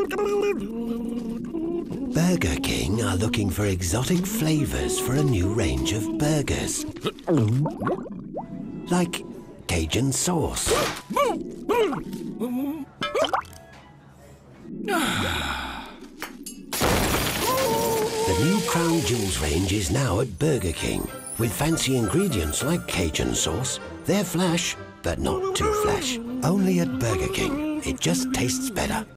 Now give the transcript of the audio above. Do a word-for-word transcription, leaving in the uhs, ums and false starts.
Burger King are looking for exotic flavours for a new range of burgers. Like Cajun sauce. The new Crown Jewels range is now at Burger King, with fancy ingredients like Cajun sauce. They're flash, but not too flash. Only at Burger King. It just tastes better.